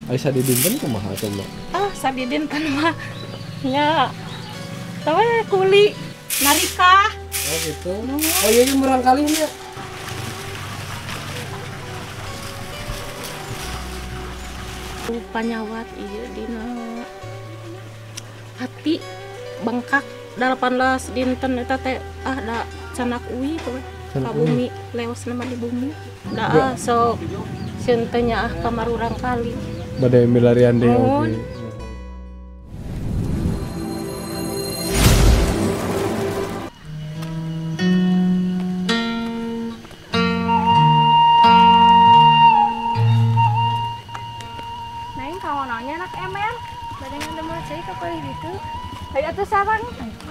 Aisyah didinten kumaha tuh Mbak? Sadidinten mah nya teu kuli narika. Oh gitu. Oh iya murang kalinya. Panyawat ieu dina hati bengkak 18 dinten eta teh da canak uwi tuh ka bumi leos nama di bumi da sok sieun teh nya kamar urang kali Badai milarian deh oke. Naing kawanannya anak emel badai ngandem cai ka kali gitu. Hayu atuh sarang.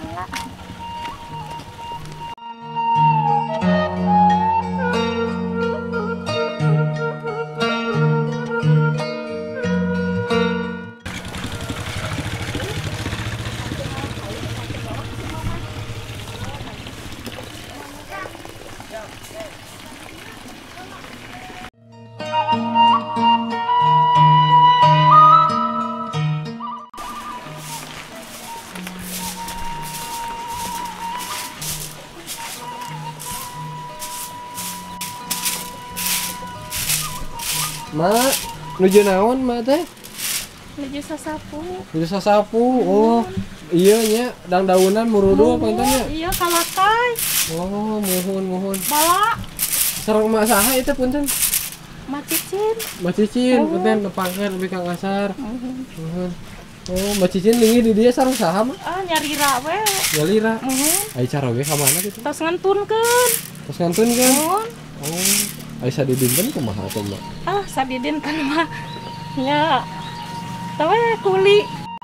Mak, nuju naon Mak teh? nuju sasapu. Nuju sasapu. Oh, iya nya daunan murudu apa intanya? Iya kalakai. Oh, muhun. Bala Sareng Mak saha itu punten? macicin. Mbak Cicin, punten nepangkeun lebih ka kasar. Muhun. Oh, Mbak Cicin linggih di dia sareng saha Mak? Nyarira we. Galira. Ai cara ge ka mana gitu? Tos ngantunkeun. Terus ngantun kan? Muhun. Oh, Aisyah didinten kumaha tuh Mbak? Sadidinten mah nya teu kuli.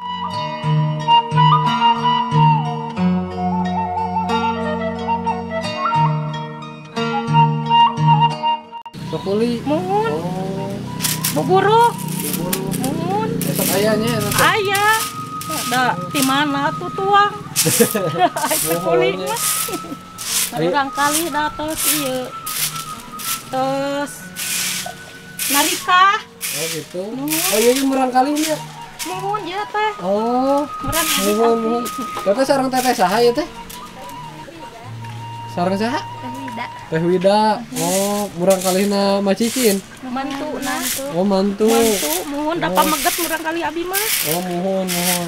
Sokuli. Muhun. Oh, Buguruk. buburu. Muhun. Esok ayahnya Aya. Da di mana tuh tuang? Aya kuli mah. Urang kali da tos ieu. Tos narika. Oh gitu. Oh iya murang kalinya. Muhun ya teh. Oh, Murang muhun. Teteh sareng teteh saha ya teh? Sareng saha? Tidak. Teh Wida. Oh, murang kalina Mbak Cicin. Mantuna. Oh, mantu. Mantu muhun da pameget murang kali abi mah. Oh, muhun.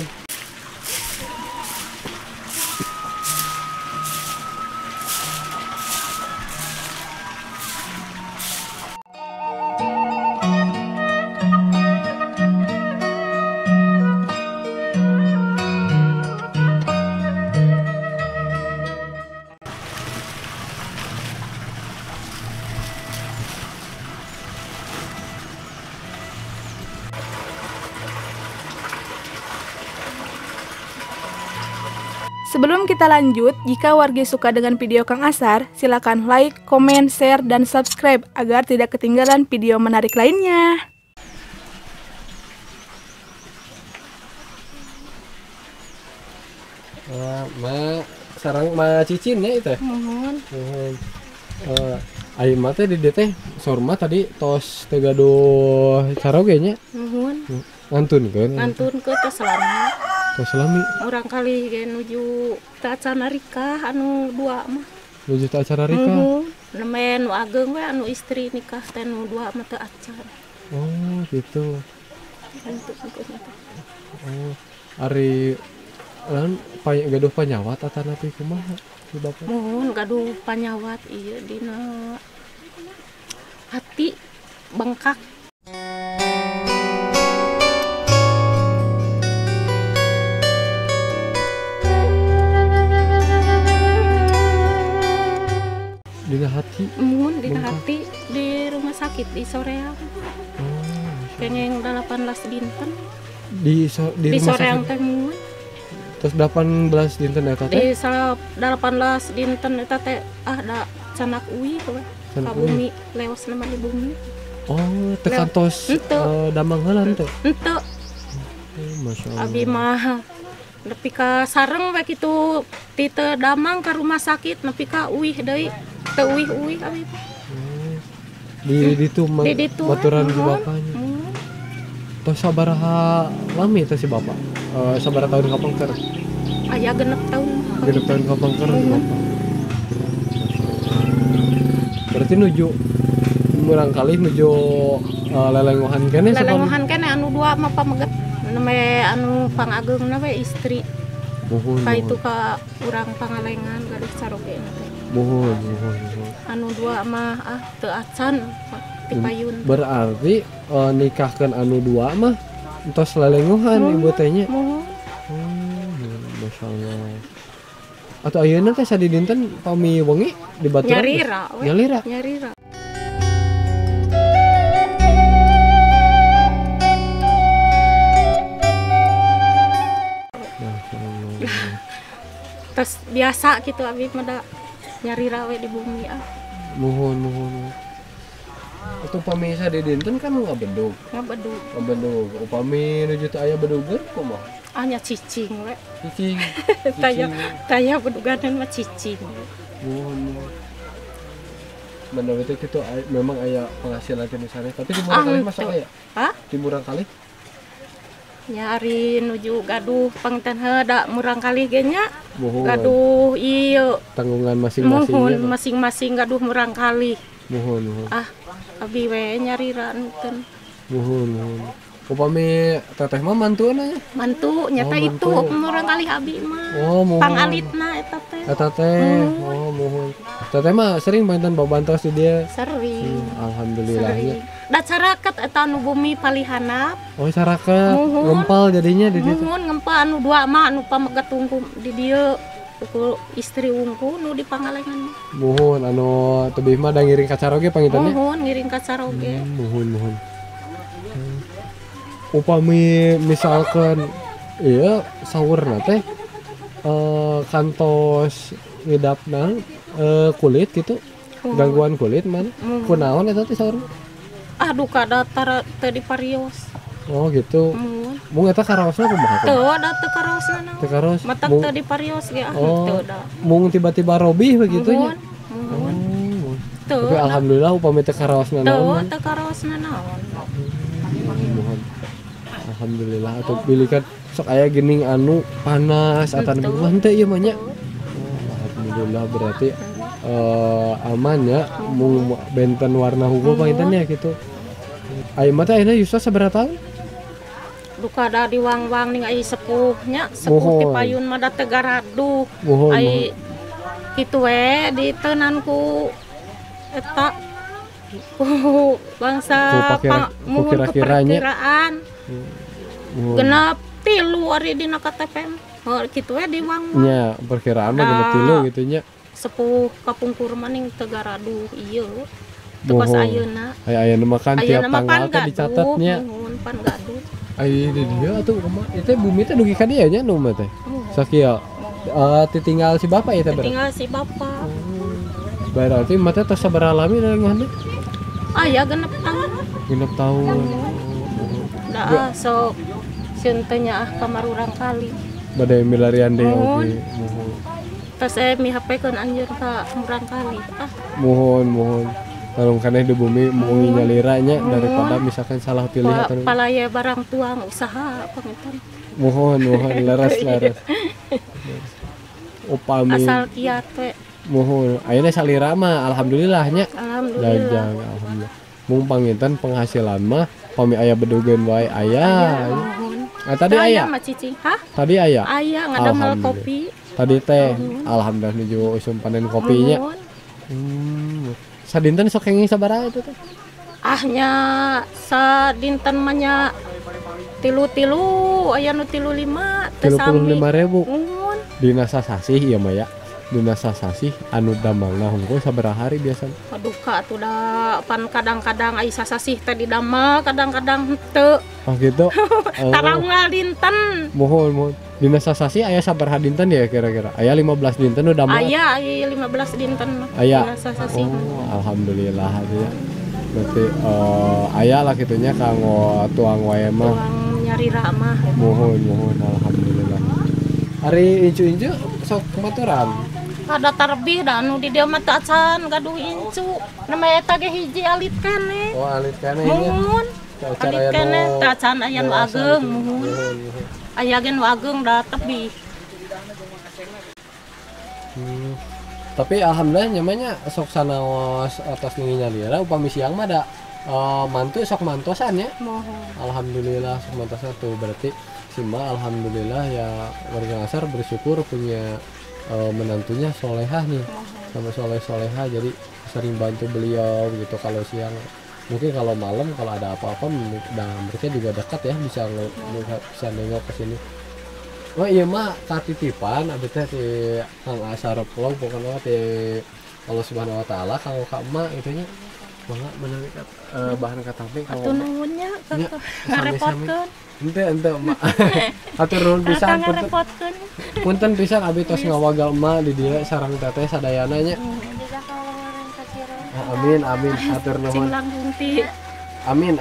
Sebelum kita lanjut, jika warga suka dengan video Kang Asar, silakan like, komen, share, dan subscribe agar tidak ketinggalan video menarik lainnya. Mak sareng Mbak Cicin ya itu. Muhun. Ayo mah teh di dieu teh sorma tadi tos teu gaduh caroge nya. Muhun. Ngantunkeun. Ngantunkeun tos selama. Tos salami. Urang kali ge nuju ta narika anu dua mah. Nuju teh acara rika. Nemen nu ageng we anu istri nikah teh nu dua mah teu acan. Oh, gitu. Ngantunkeun. Oh, ari lain gaduh panyawat atanapi kumaha si bapak? Muhun gaduh panyawat ieu dina hati bengkak. Dina hati. Muhun dina Bengkak. hati di rumah sakit di Soreang. Kengeng 18 dinten. Di Di rumah Soreang sakit. teh muhun. Terus 18 dinten eta teh. Di 18 dinten eta teh da canak uwi tuh Canak ka bumi leos nama di bumi. Oh, tekan tos Henteu. damang heulan teh. Henteu. Masya Allah. Abi mah nepi ka sareng we kitu ti teu damang ka rumah sakit nepi ka uih deui. Teu uih-uih abi. Di ditu Di ditu baturan di muhun. bapaknya. Tos sabaraha lami teh si bapak? Sabaraha tahun kapangker? Aya genep tahun. Genep tahun kapangker si bapak. Berarti nuju murang kali nuju lelengohan kene sapan. Lelengohan kene anu dua mah pameget. Neme anu pangageungna we istri. Muhun. Ka itu ka urang pangalengan gaduh saroge teh. Muhun. Anu dua mah teu acan ti payun. Berarti nikahkeun anu dua mah entos lelengohan ibu teh nya. Muhun. Masyaallah. Atau ayeuna teh sadi dinten pami wengi di baturan. Nyarira we. Nyarira. Terus biasa gitu abi mah da nyarira we di bumi Muhun. Atau pami sadi dinten kan ngabedug. Ngabedug. Upami nuju teh aya bedugeun kumaha? Nya cicing we. Cicing. Taya beduganan mah cicing. Muhun. Mana itu gitu memang aya penghasilan di sana tapi di murang kali masa aya? Di murang kali? Nyari nuju gaduh pangitan da murang kali ge nya. Gaduh ieu tanggungan masing-masing. Masing-masing gaduh murang kali. Muhun. Abi we nyari ranten. Muhun. Upami teteh mah mantuana nya? Mantu nyata itu murang kali abi mah. Pangalitna eta teh. Eta teh. Muhun. Teteh mah sering pangitan babantos di dia. Sering. Alhamdulillah nya. Da caraket eta anu bumi palihanap. Oh caraket ngempal jadinya di ditu. Muhun ngempal anu dua mah anu pamegat tungku di dieu. Pukul istri wungku nu di pangalengan. Muhun anu tebih mah da ngiring ka caroge pangitannya. Muhun ngiring ka caroge. Muhun. Upami misalkan iya saurna teh kantos ngidapna kulit gitu. Gangguan kulit man. Kunaon eta teh saurna? Aduh kada teu diparios. Oh gitu. Mung eta karaosna kumaha? Teu da teu karaosna naon. Teu karos. Matak teu diparios ge teu da. Mung tiba-tiba robih begitu nya. Teu. Tapi alhamdulillah upami teu karaosna naon. Teu karaosna naon. Alhamdulillah atuh bilikan sok aya geuning anu panas atan buan teh ieu mah nya. Alhamdulillah berarti aman ya mung benten warna hungkul pangitannya gitu. Aya mah teh ayeuna Yuswa sabaraha taun? Duka da diwang-wang ning ai sepuhnya, sepuh ti payun mah da teu garaduh. Ai kitu we diteunanku eta bangsa kira-kiraan. Genep 3 ari dina KTP. Kitu we diwang-wang. Nya, perkiraan mah genep 3 gitu nya. Sepuh kapungkur maning teu garaduh ieu. Teu pas ayeuna. Ayeuna mah kan tiap tanggal teh dicatatnya. Pan gaduh. Ai di dia atuh kumaha? Eta bumi teh dugi ka dieu nya nu mah teh. Sakieu ditinggal si bapak eta berarti. Ditinggal si bapak. Berarti mah teh tos sabaraha lami lelengohanna? Aya genep tahun. Genep tahun. Da sok sieun teh nya kamar urang kali. Bade milarian deui oge. Tas mihapekeun anjeun ka urang kali. Muhun. Kalau kaneh di bumi mau nyaliranya daripada misalkan salah pilih atau palaya barang tuang usaha pangitan. Muhun laras. Upami asal kiat we. Muhun ayeuna salira mah alhamdulillah nya. Alhamdulillah. Alhamdulillah. Mung panginten penghasilan mah pami aya bedugeun wae aya. Tadi aya mah cicing. Hah? Tadi aya. Aya ngadamel kopi. Tadi teh alhamdulillah nuju usum panen kopinya. Sadinten sok kenging sabaraha itu teh? Nya sadinten mah nya 3 aya nu 35 teh sami. 35.000. Dina sasasih ieu mah ya. Dina sasasih anu damangna hungkul sabaraha hari biasa? Aduh ka atuh da pan kadang-kadang ai sasasih teh didamel kadang-kadang henteu. Oh gitu. Taranggal dinten. Mohon. Dina sasasih aya sabaraha dinten ya kira-kira? Aya 15 dinten nu damel? Aya 15 dinten. Aya. Sasasih. Alhamdulillah ya. Berarti aya lah kitunya kanggo tuang wae mah. Tuang nyarira mah. Mohon alhamdulillah. Ari incu-incu sok kematuran. Ada tarbih da anu di dieu mah teu acan gaduh incu. Nama eta ge hiji alit keneh. Oh, alit keneh nya. Muhun. acara Kali kene anu tacan ayan ageng muhun. Nuhun. Ayagen wageng da tebi. Tapi alhamdulillah nyamanya sok sanaos atas ninginya dia upami siang mah da mantu sok mantosan ya. Mohon. Alhamdulillah sok mantosan tuh berarti Sima alhamdulillah ya warga Ngasar bersyukur punya menantunya solehah nih sama solehah jadi sering bantu beliau gitu kalau siang mungkin kalau malam kalau ada apa-apa dan mereka juga dekat ya bisa nengok ke sini. Oh iya mah katitipan abis teh ti Kang Asar vlog pokoknya ti Allah Subhanahu wa taala kalau Kak Emak itunya mangga menawi bahan katampi Atuh nuhunnya nya, ngarepotkeun. ente Emak atur nuhun pisan Ngarepotkeun. punten pisan abi tos ngawagal Emak di dieu sareng teteh sadayana nya. Amin atur Sing nuhun. langkung ti. Amin.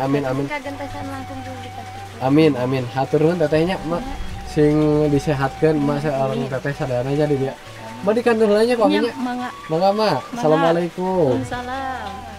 Amin hatur nuhun tetehnya Emak sing disehatkeun Emak sareng teteh sadayana nya di dieu. Mah di kantor lainnya kok Nya nya. mangga. Mangga Mak. Assalamualaikum. Waalaikumsalam.